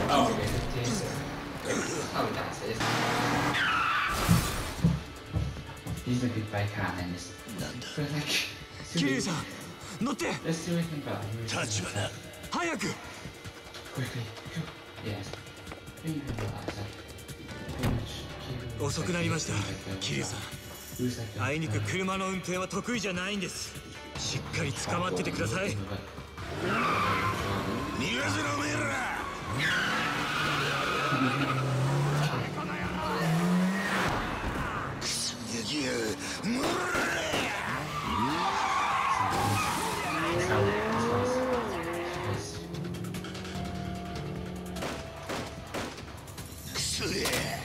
Oh, okay, the taser. Oh, that's it. He's a good bike car and this. But like, 桐生さん乗って。 let's do anything about it. 立花早く。 Quickly, go. Yes. Think about that. Pretty much. 遅くなりました桐生さん。 Who's like あいにく車の運転は得意じゃないんです。しっかり捕まっててください。逃がすなおめえら。クソガキよ。クソや。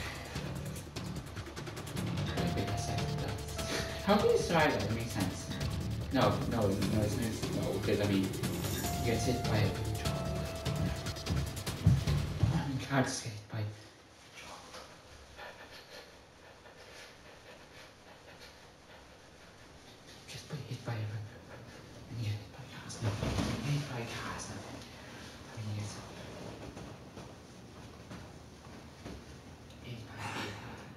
How can you survive that? It makes sense. No, it's no, because I mean, he gets hit by a truck. I mean, cars get hit by a truck. Just get hit by a truck. And you get hit by cars. No, hit by cars. No. I mean, it's hit by cars.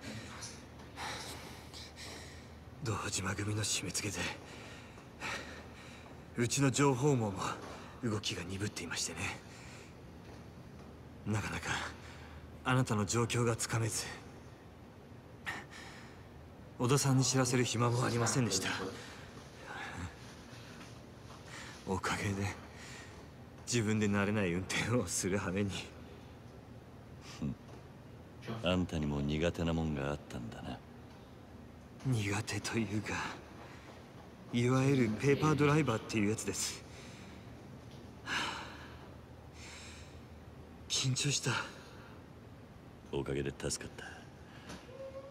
堂島組の締め付けでうちの情報網も動きが鈍っていましてね。なかなかあなたの状況がつかめず、小田さんに知らせる暇もありませんでした。おかげで自分で慣れない運転をする羽目に。 あんたにも苦手なもんがあったんだな。 苦手というか、いわゆるペーパードライバーっていうやつです。緊張した。 おかげで助かった。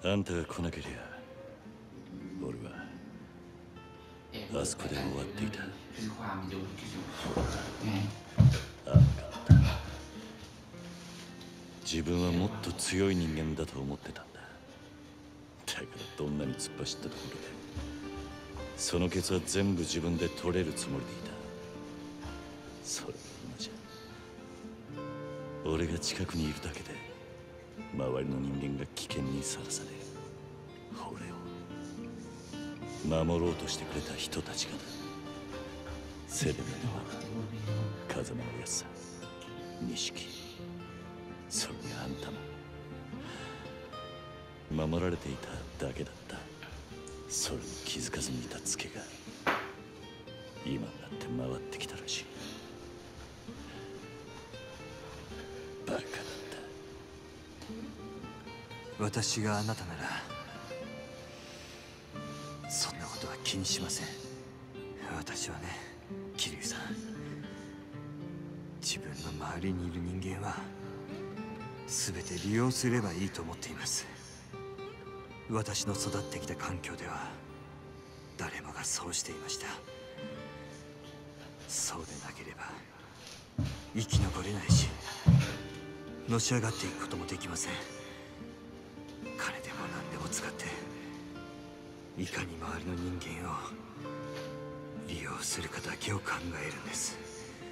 あんたが来なけりゃ俺はあそこで終わっていた。自分はもっと強い人間だと思ってたんだ。だからどんなに突っ走ったところでそのケツは全部自分で取れるつもりでいた。それが今じゃ俺が近くにいるだけで周りの人間が危険にさらされる。俺を守ろうとしてくれた人たちがだ。セレブの風間のやつさ、錦、それにあんたも守られていただけだった。それに気づかずにいたツケが今になって回ってきたらしい。バカだった。 私があなたならそんなことは気にしません。私はね、桐生さん、自分の周りにいる人間は全て利用すればいいと思っています。私の育ってきた環境では誰もがそうしていました。そうでなければ生き残れないし、のし上がっていくこともできません。金でも何でも使っていかに周りの人間を利用するかだけを考えるんです。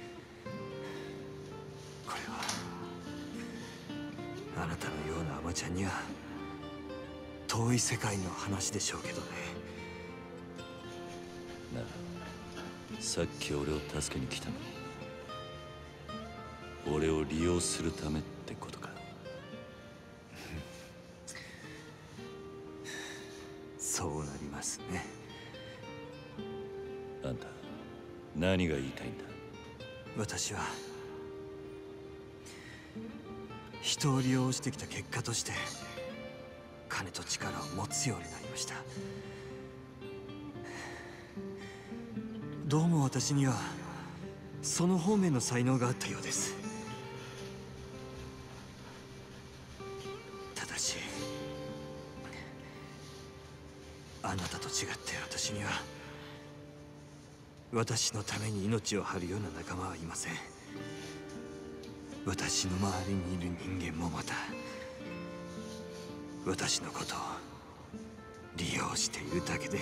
これはあなたのようなアマちゃんには遠い世界の話でしょうけどね。 なあ、さっき俺を助けに来たのに俺を利用するためってことか。 そうなりますね。 あんた何が言いたいんだ。 私は人を利用してきた結果として金と力を持つようになりました。どうも私にはその方面の才能があったようです。ただしあなたと違って私には私のために命を張るような仲間はいません。私の周りにいる人間もまた私のことを利用しているだけです。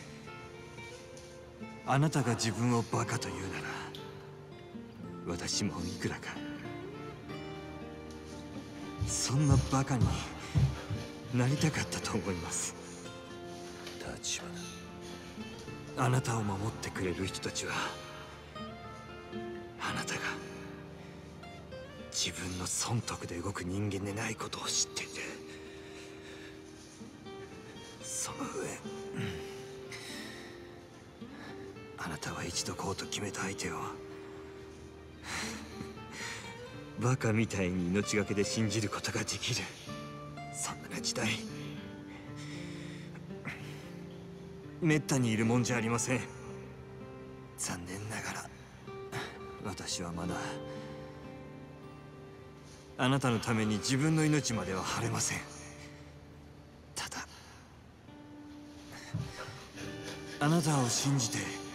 あなたが自分をバカと言うなら私もいくらかそんなバカになりたかったと思います。 立あなたを守ってくれる人たちは、あなたが自分の損得で動く人間でないことを知っていて、その上、あなたは一度こうと決めた相手をバカみたいに命がけで信じることができる、そんな時代めったにいるもんじゃありません。残念ながら私はまだあなたのために自分の命までは張れません。ただあなたを信じて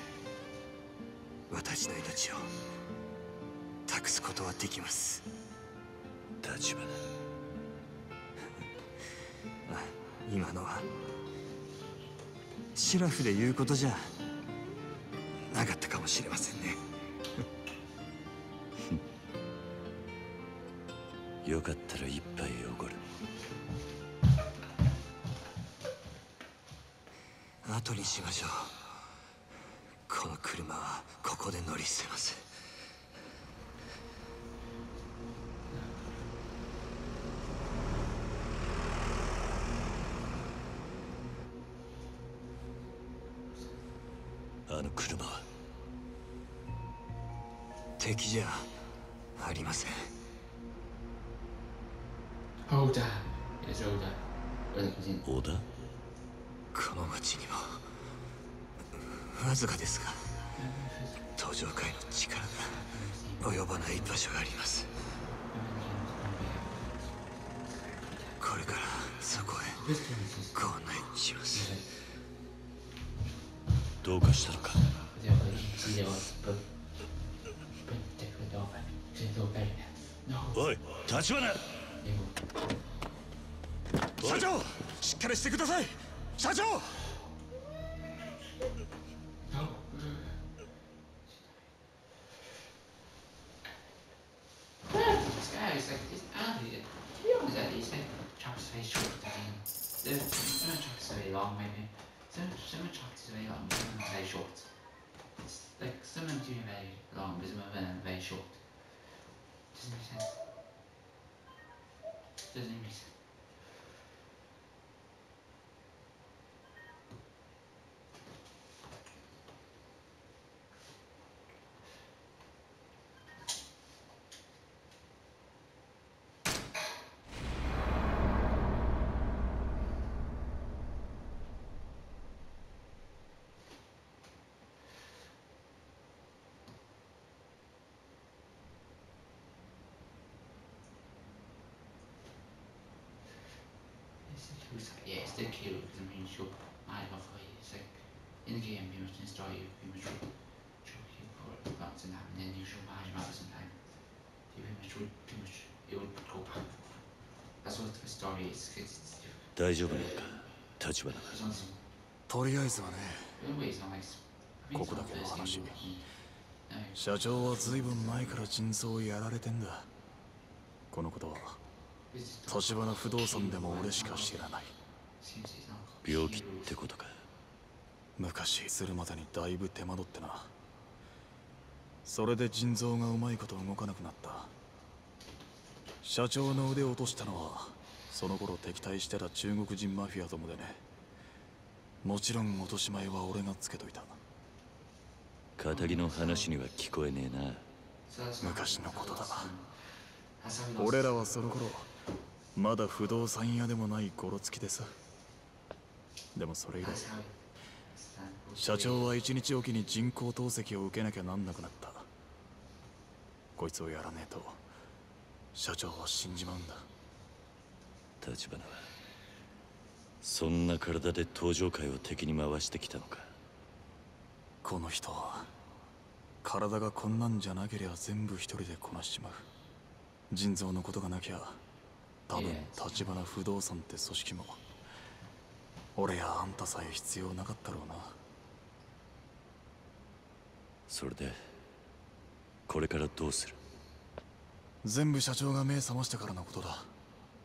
私の命を託すことはできます。 花今のはシラフで言うことじゃなかったかもしれませんね。 よかったら一杯おごる。 後にしましょう。この車はここで乗り捨てます。 あの車は敵じゃありません。 Hold on. It's Oda. 織田？ この町にもわずかですが登場界の力が及ばない場所があります。これからそこへご案内します。 どうかしたのか？おい、立花！ 社長、しっかりしてください。社長。 This guy is like, this Andy, to be honest, Eddie, he's like, chops very short, I mean, some chops very long, maybe. Some chops very long, some very short. It's like, some of them do very long, but some of them very short. Doesn't make sense. Doesn't make sense. Yeah, it's still cute because I'm pretty sure I love how it's like in the game pretty much in the story you pretty much cute for lots and that and then you show Marge Mother sometimes. You pretty much it would go back. That's what the story is, it's different. 大丈夫なのか、立花。 It's on some とりあえずはね、 in ways not like I mean, こ it's こだ not けの first 話。 thing. No, 社長はずいぶん前から腎臓をやられてんだ。このことは it's just 立花不動産でも俺しか知らない。 seems it's not 病気ってことか。 昔するまでにだいぶ手間取ってな。それで腎臓がうまいこと動かなくなった。社長の腕を落としたのはその頃敵対してた中国人マフィアどもでね。もちろん落とし前は俺がつけといた。 仇の話には聞こえねえな。 so that's not 昔のことだな。 that's how we lost. 俺らはその頃まだ不動産屋でもないゴロつきでさ。でもそれ以来 That's how we- that's that. 社長は一日おきに人工透析を受けなきゃなんなくなった。こいつをやらねえと社長は死んじまうんだ。 立花はそんな体で登場界を敵に回してきたのか。 この人は体がこんなんじゃなけりゃ全部一人でこなしちまう。腎臓のことがなきゃ多分立花不動産って組織も俺やあんたさえ必要なかったろうな。 それでこれからどうする？ 全部社長が目覚ましてからのことだ。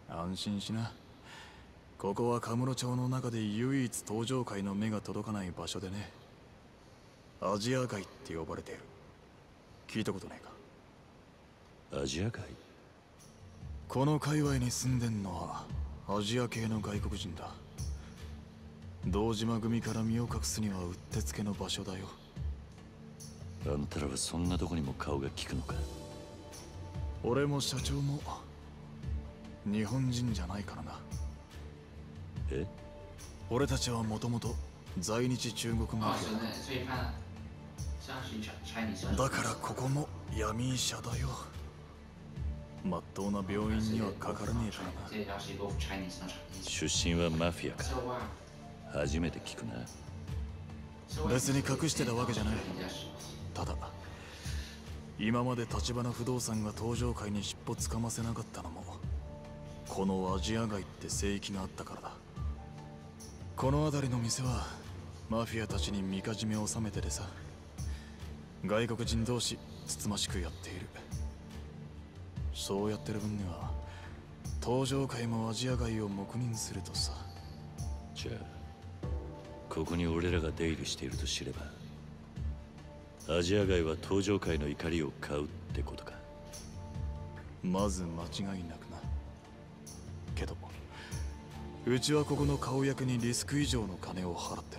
安心しな。ここはカムロ町の中で唯一登場界の目が届かない場所でね。アジア街って呼ばれている。聞いたことないか？ アジア界？ この界隈に住んでんのはアジア系の外国人だ。堂島組から身を隠すにはうってつけの場所だよ。 あんたらはそんなとこにも顔が利くのか？ 俺も社長も日本人じゃないからな。 え？ 俺たちはもともと在日中国マ哦， フィ是的，所以他是要寻找 Chinese。 アだからここも闇医者だよ。まっとうな病院にはかからねえからな。 这要是 both Chinese の Chinese。 出身はマフィアか？ So what？ 初めて聞くな。 別に隠してたわけじゃない。ただ今まで橘不動産が登場界に尻尾つかませなかったのもこのアジア街って聖域があったからだ。この辺りの店はマフィアたちにみかじめを収めててさ、外国人同士つつましくやっている。そうやってる分には登場界もアジア街を黙認するとさ。 じゃあここに俺らが出入りしていると知ればアジア街は登場界の怒りを買うってことか？ まず間違いなくな。けどうちはここの顔役にリスク以上の金を払ってる。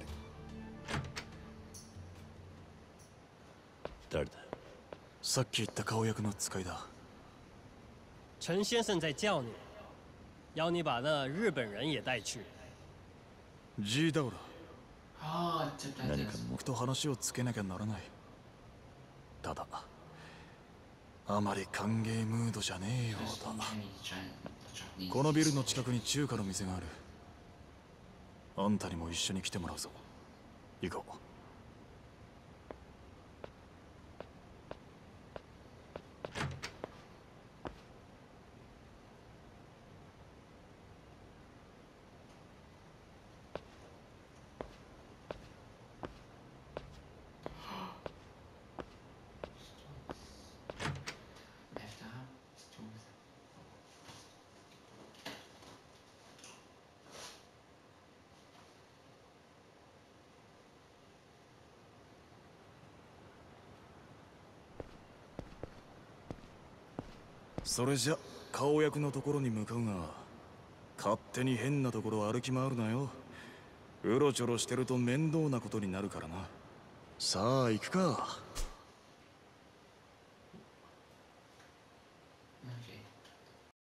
誰だ？ さっき言った顔役の使いだ。 陈先生在叫你，要你把那日本人也带去。 G だオラ。 哦，这段真的是。 僕と話をつけなきゃならない。ただあまり歓迎ムードじゃねえようだ。このビルの近くに中華の店がある。あんたにも一緒に来てもらうぞ。行こう。それじゃ顔役のところに向かうが、勝手に変なところ歩き回るなよ。うろちょろしてると面倒なことになるからな。さあ行くか。